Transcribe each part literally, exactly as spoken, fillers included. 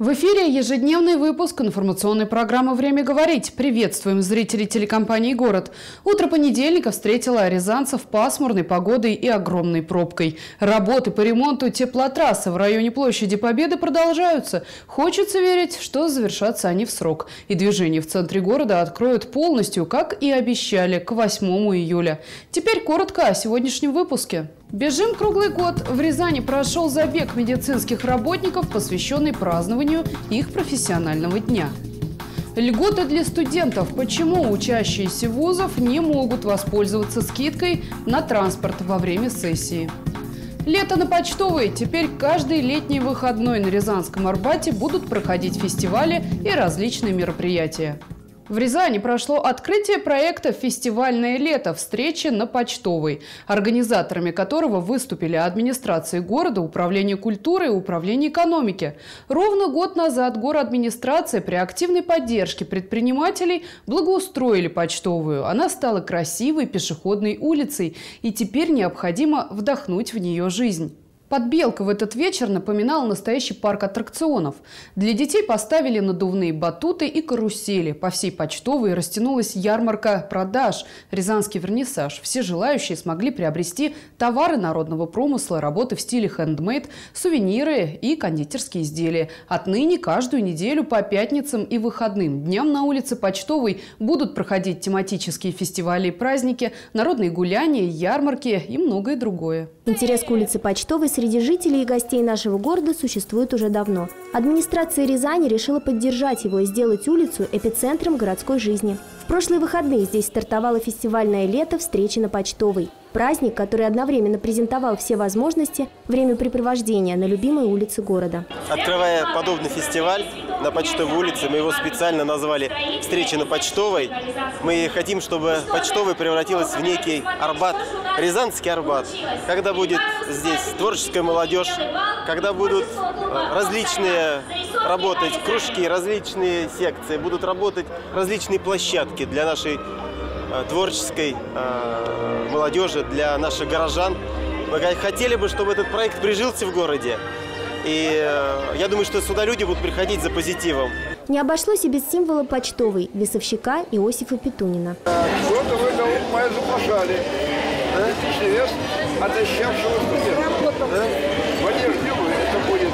В эфире ежедневный выпуск информационной программы «Время говорить». Приветствуем зрителей телекомпании «Город». Утро понедельника встретило рязанцев пасмурной погодой и огромной пробкой. Работы по ремонту теплотрассы в районе площади Победы продолжаются. Хочется верить, что завершатся они в срок. И движение в центре города откроют полностью, как и обещали, к восьмому июля. Теперь коротко о сегодняшнем выпуске. Бежим круглый год. В Рязани прошел забег медицинских работников, посвященный празднованию их профессионального дня. Льготы для студентов. Почему учащиеся вузов не могут воспользоваться скидкой на транспорт во время сессии? Лето на Почтовой. Теперь каждый летний выходной на Рязанском Арбате будут проходить фестивали и различные мероприятия. В Рязани прошло открытие проекта «Фестивальное лето. Встречи на Почтовой», организаторами которого выступили администрации города, Управление культуры и Управление экономики. Ровно год назад городадминистрация при активной поддержке предпринимателей благоустроили Почтовую. Она стала красивой пешеходной улицей, и теперь необходимо вдохнуть в нее жизнь. Подбелка в этот вечер напоминал настоящий парк аттракционов. Для детей поставили надувные батуты и карусели. По всей Почтовой растянулась ярмарка продаж, рязанский вернисаж. Все желающие смогли приобрести товары народного промысла, работы в стиле хендмейд, сувениры и кондитерские изделия. Отныне каждую неделю по пятницам и выходным дням на улице Почтовой будут проходить тематические фестивали и праздники, народные гуляния, ярмарки и многое другое. Интерес к улице Почтовой среди жителей и гостей нашего города существует уже давно. Администрация Рязани решила поддержать его и сделать улицу эпицентром городской жизни. В прошлые выходные здесь стартовало фестивальное лето «Встречи на Почтовой». Праздник, который одновременно презентовал все возможности времяпрепровождения на любимой улице города. Открывая подобный фестиваль на Почтовой улице, мы его специально назвали «Встречи на Почтовой». Мы хотим, чтобы Почтовая превратилась в некий Арбат, рязанский Арбат. Когда будет здесь творческая молодежь, когда будут различные работать кружки, различные секции, будут работать различные площадки для нашей творческой э, молодежи, для наших горожан. Мы хотели бы, чтобы этот проект прижился в городе. И э, я думаю, что сюда люди будут приходить за позитивом. Не обошлось и без символа Почтовой – весовщика Иосифа Петунина. Кто-то в это мы заплашали. Личный вес отощавшего студента. Да? В одежде это будет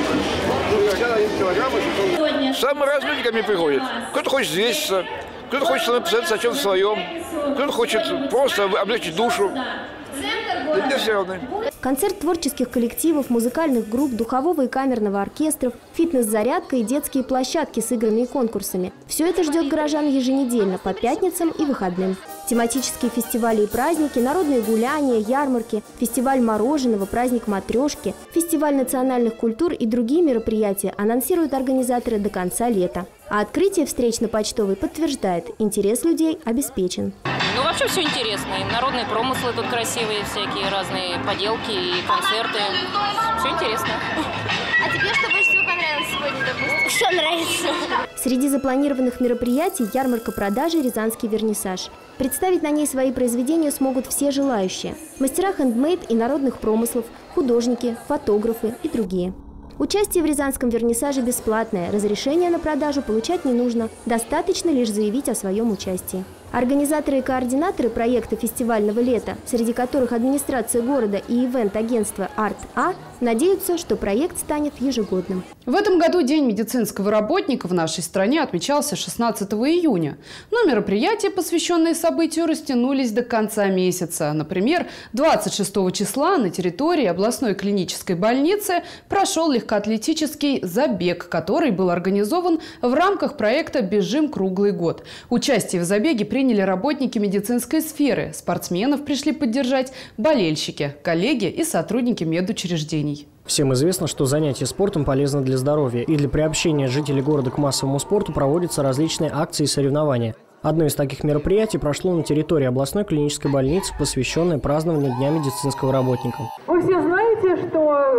один килограмм. Самые разные люди ко мне приходят. Кто-то хочет взвеситься. Кто-то хочет написать о чем своем, кто-то хочет просто облегчить душу. Для меня все равно. Концерт творческих коллективов, музыкальных групп, духового и камерного оркестров, фитнес-зарядка и детские площадки с играми и конкурсами. Все это ждет горожан еженедельно по пятницам и выходным. Тематические фестивали и праздники, народные гуляния, ярмарки, фестиваль мороженого, праздник матрешки, фестиваль национальных культур и другие мероприятия анонсируют организаторы до конца лета. А открытие встреч на Почтовой подтверждает, интерес людей обеспечен. Ну, вообще все интересно. И народные промыслы тут красивые, всякие разные поделки и концерты. Все интересно. А тебе что больше всего понравилось сегодня, допустим? Что нравится? Среди запланированных мероприятий ярмарка продажи «Рязанский вернисаж». Представить на ней свои произведения смогут все желающие. Мастера хендмейд и народных промыслов, художники, фотографы и другие. Участие в Рязанском вернисаже бесплатное, разрешение на продажу получать не нужно, достаточно лишь заявить о своем участии. Организаторы и координаторы проекта фестивального лета, среди которых администрация города и ивент-агентство «Арт-А», надеются, что проект станет ежегодным. В этом году День медицинского работника в нашей стране отмечался шестнадцатого июня. Но мероприятия, посвященные событию, растянулись до конца месяца. Например, двадцать шестого числа на территории областной клинической больницы прошел легкоатлетический забег, который был организован в рамках проекта «Бежим круглый год». Участие в забеге приняли работники медицинской сферы. Спортсменов пришли поддержать болельщики, коллеги и сотрудники медучреждений. Всем известно, что занятие спортом полезно для здоровья, и для приобщения жителей города к массовому спорту проводятся различные акции и соревнования. Одно из таких мероприятий прошло на территории областной клинической больницы, посвященное празднованию Дня медицинского работника. Вы все знаете, что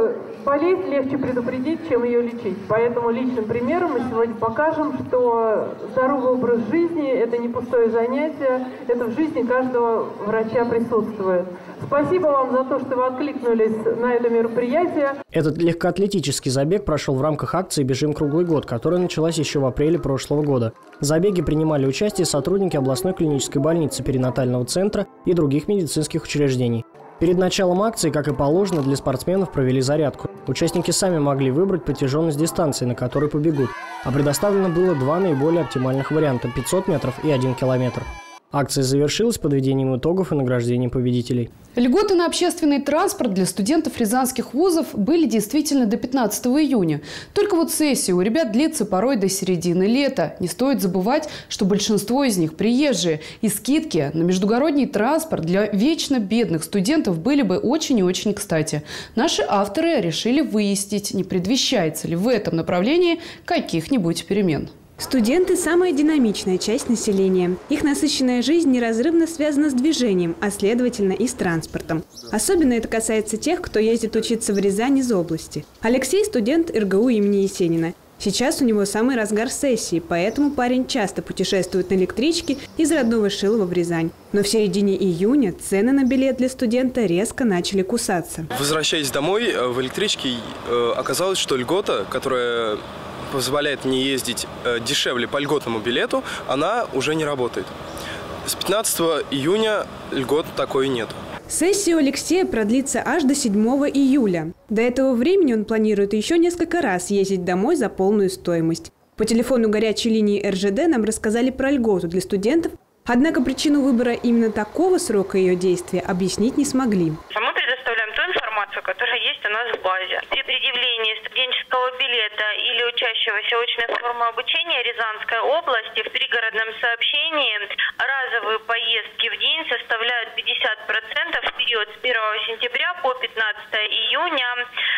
Болезнь легче предупредить, чем ее лечить. Поэтому личным примером мы сегодня покажем, что здоровый образ жизни – это не пустое занятие, это в жизни каждого врача присутствует. Спасибо вам за то, что вы откликнулись на это мероприятие. Этот легкоатлетический забег прошел в рамках акции «Бежим круглый год», которая началась еще в апреле прошлого года. В забеге принимали участие сотрудники областной клинической больницы, перинатального центра и других медицинских учреждений. Перед началом акции, как и положено, для спортсменов провели зарядку. Участники сами могли выбрать протяженность дистанции, на которой побегут. А предоставлено было два наиболее оптимальных варианта – пятьсот метров и один километр. Акция завершилась подведением итогов и награждением победителей. Льготы на общественный транспорт для студентов рязанских вузов были действительно до пятнадцатого июня. Только вот сессия у ребят длится порой до середины лета. Не стоит забывать, что большинство из них приезжие. И скидки на междугородний транспорт для вечно бедных студентов были бы очень и очень кстати. Наши авторы решили выяснить, не предвещается ли в этом направлении каких-нибудь перемен. Студенты – самая динамичная часть населения. Их насыщенная жизнь неразрывно связана с движением, а следовательно и с транспортом. Особенно это касается тех, кто ездит учиться в Рязань из области. Алексей – студент эр гэ у имени Есенина. Сейчас у него самый разгар сессии, поэтому парень часто путешествует на электричке из родного Шилова в Рязань. Но в середине июня цены на билет для студента резко начали кусаться. Возвращаясь домой в электричке, оказалось, что льгота, которая позволяет мне ездить дешевле по льготному билету, она уже не работает. С пятнадцатого июня льгот такой нет. Сессия у Алексея продлится аж до седьмого июля. До этого времени он планирует еще несколько раз ездить домой за полную стоимость. По телефону горячей линии эр жэ дэ нам рассказали про льготу для студентов, однако причину выбора именно такого срока ее действия объяснить не смогли. Мы предоставляем ту информацию, которая есть у нас в базе. При предъявлении студенческого билета или учащегося очной формы обучения Рязанской области в пригородном сообщении разовые поездки в день составляют пятьдесят процентов. В период с первого сентября по пятнадцатое июня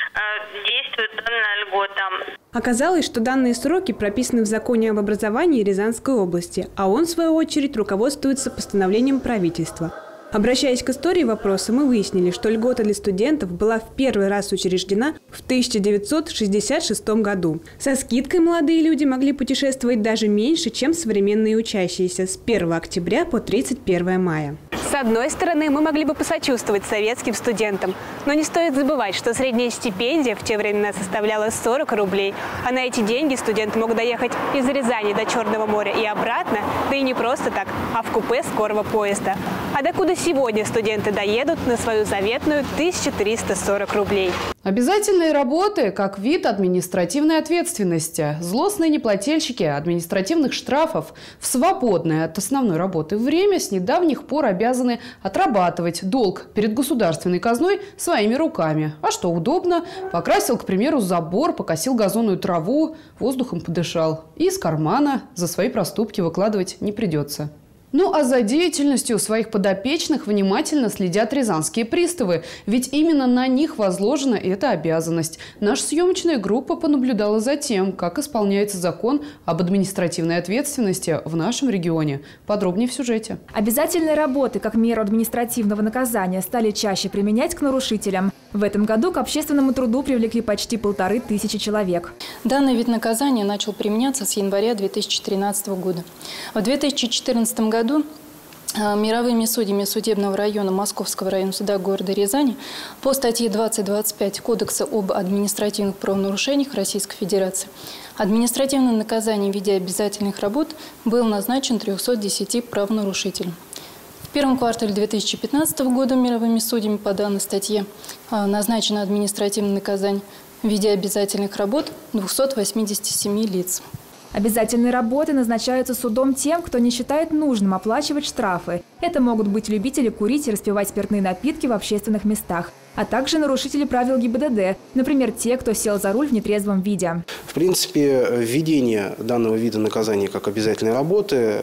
действует данная льгота. Оказалось, что данные сроки прописаны в законе об образовании Рязанской области, а он, в свою очередь, руководствуется постановлением правительства. Обращаясь к истории вопроса, мы выяснили, что льгота для студентов была в первый раз учреждена в тысяча девятьсот шестьдесят шестом году. Со скидкой молодые люди могли путешествовать даже меньше, чем современные учащиеся с первого октября по тридцать первое мая. С одной стороны, мы могли бы посочувствовать советским студентам, но не стоит забывать, что средняя стипендия в те времена составляла сорок рублей, а на эти деньги студенты могут доехать из Рязани до Черного моря и обратно, да и не просто так, а в купе скорого поезда. А докуда сегодня студенты доедут на свою заветную тысячу триста сорок рублей? Обязательные работы как вид административной ответственности. Злостные неплательщики административных штрафов в свободное от основной работы время с недавних пор обязаны отрабатывать долг перед государственной казной своими руками. А что удобно? Покрасил, к примеру, забор, покосил газонную траву, воздухом подышал. И из кармана за свои проступки выкладывать не придется. Ну а за деятельностью своих подопечных внимательно следят рязанские приставы, ведь именно на них возложена эта обязанность. Наша съемочная группа понаблюдала за тем, как исполняется закон об административной ответственности в нашем регионе. Подробнее в сюжете. Обязательные работы как меру административного наказания стали чаще применять к нарушителям. В этом году к общественному труду привлекли почти полторы тысячи человек. Данный вид наказания начал применяться с января две тысячи тринадцатого года. В две тысячи четырнадцатом году году мировыми судьями судебного района Московского района суда города Рязани по статье двадцать двадцать пять Кодекса об административных правонарушениях Российской Федерации административное наказание в виде обязательных работ был назначен трёмстам десяти правонарушителям. В первом квартале две тысячи пятнадцатого года мировыми судьями по данной статье назначено административное наказание в виде обязательных работ двухсот восьмидесяти семи лиц. Обязательные работы назначаются судом тем, кто не считает нужным оплачивать штрафы. Это могут быть любители курить и распивать спиртные напитки в общественных местах, а также нарушители правил гэ и бэ дэ дэ, например, те, кто сел за руль в нетрезвом виде. В принципе, введение данного вида наказания как обязательной работы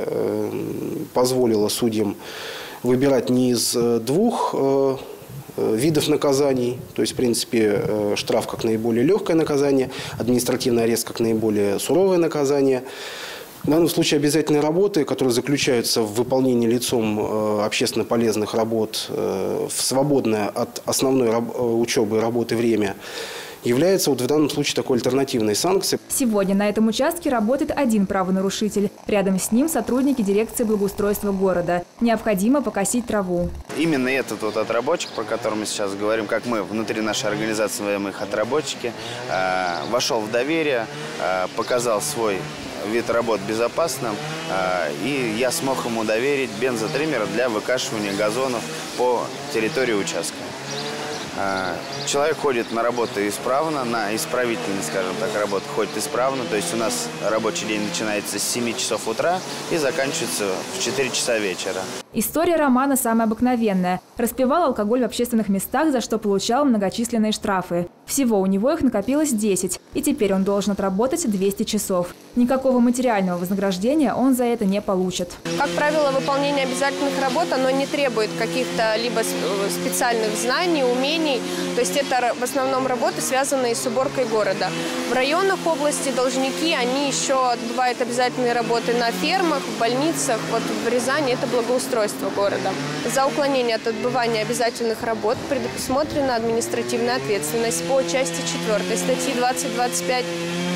позволило судьям выбирать не из двух видов наказаний, то есть, в принципе, штраф как наиболее легкое наказание, административный арест как наиболее суровое наказание. В данном случае обязательные работы, которые заключаются в выполнении лицом общественно полезных работ в свободное от основной учебы и работы время, является вот в данном случае такой альтернативной санкцией. Сегодня на этом участке работает один правонарушитель. Рядом с ним сотрудники дирекции благоустройства города. Необходимо покосить траву. Именно этот вот отработчик, про который мы сейчас говорим, как мы внутри нашей организации называем их отработчики, вошел в доверие, показал свой вид работ безопасным, и я смог ему доверить бензотриммер для выкашивания газонов по территории участка. Человек ходит на работу исправно, на исправительный, скажем так, работу ходит исправно. То есть у нас рабочий день начинается с семи часов утра и заканчивается в четыре часа вечера. История Романа самая обыкновенная. Распивал алкоголь в общественных местах, за что получал многочисленные штрафы. Всего у него их накопилось десять, и теперь он должен отработать двести часов. Никакого материального вознаграждения он за это не получит. Как правило, выполнение обязательных работ, оно не требует каких-то либо специальных знаний, умений. То есть это в основном работы, связанные с уборкой города. В районах области должники, они еще отбывают обязательные работы на фермах, в больницах. Вот в Рязани это благоустройство города. За уклонение от отбывания обязательных работ предусмотрена административная ответственность по части четвёртой статьи двадцать двадцать пять.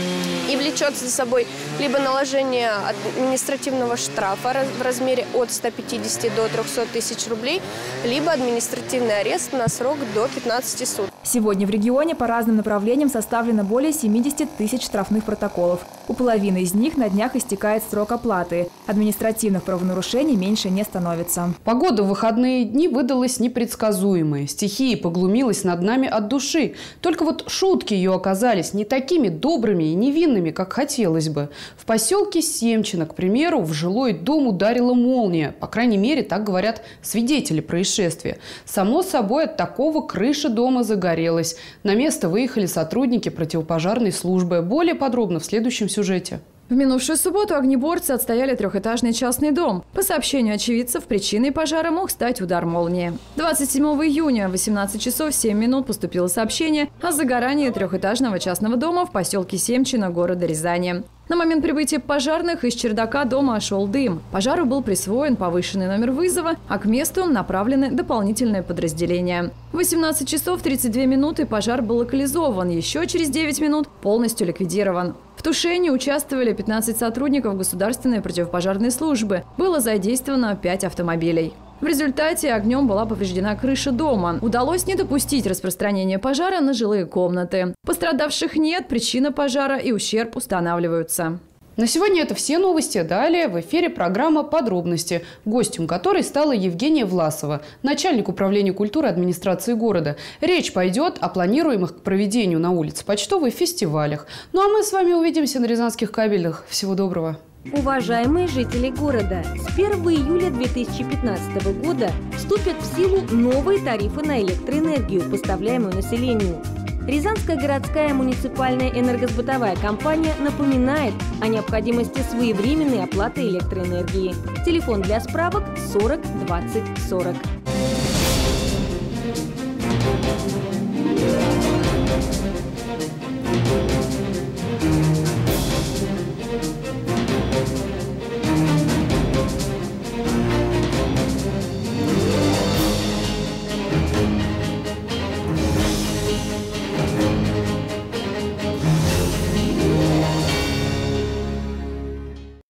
И влечет за собой либо наложение административного штрафа в размере от ста пятидесяти до трёхсот тысяч рублей, либо административный арест на срок до пятнадцати суток. Сегодня в регионе по разным направлениям составлено более семидесяти тысяч штрафных протоколов. У половины из них на днях истекает срок оплаты. Административных правонарушений меньше не становится. Погода в выходные дни выдалась непредсказуемая. Стихия поглумилась над нами от души. Только вот шутки ее оказались не такими добрыми и невинными, как хотелось бы. В поселке Семчино, к примеру, в жилой дом ударила молния. По крайней мере, так говорят свидетели происшествия. Само собой, от такого крыша дома загорелась. На место выехали сотрудники противопожарной службы. Более подробно в следующем сюжете. В минувшую субботу огнеборцы отстояли трехэтажный частный дом. По сообщению очевидцев, причиной пожара мог стать удар молнии. двадцать седьмого июня в восемнадцать часов семь минут поступило сообщение о загорании трехэтажного частного дома в поселке Семчино города Рязани. На момент прибытия пожарных из чердака дома шел дым. Пожару был присвоен повышенный номер вызова, а к месту направлены дополнительные подразделения. В восемнадцать часов тридцать две минуты пожар был локализован, еще через девять минут полностью ликвидирован. В тушении участвовали пятнадцать сотрудников государственной противопожарной службы. Было задействовано пять автомобилей. В результате огнем была повреждена крыша дома. Удалось не допустить распространения пожара на жилые комнаты. Пострадавших нет, причина пожара и ущерб устанавливаются. На сегодня это все новости. Далее в эфире программа «Подробности», гостем которой стала Евгения Власова, начальник управления культуры администрации города. Речь пойдет о планируемых к проведению на улице Почтовой фестивалях. Ну а мы с вами увидимся на Рязанских кабельных. Всего доброго. Уважаемые жители города, с первого июля две тысячи пятнадцатого года вступят в силу новые тарифы на электроэнергию, поставляемую населению. Рязанская городская муниципальная энергосбытовая компания напоминает о необходимости своевременной оплаты электроэнергии. Телефон для справок сорок двадцать сорок.